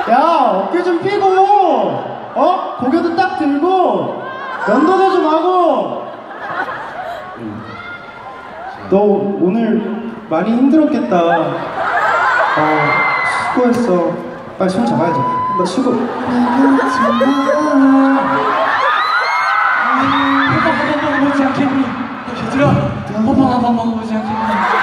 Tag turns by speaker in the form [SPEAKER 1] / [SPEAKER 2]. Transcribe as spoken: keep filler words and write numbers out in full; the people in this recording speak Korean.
[SPEAKER 1] 야, 어깨 좀 펴고, 어? 고개도 딱 들고, 면도도 좀 하고. 너 오늘 많이 힘들었겠다. 어, 수고했어. 빨리 손 잡아야지. 너 수고.
[SPEAKER 2] 오빠 한 번 먹어보지 않겠니? 얘들아, 오빠 한 번 먹어보지 않겠니?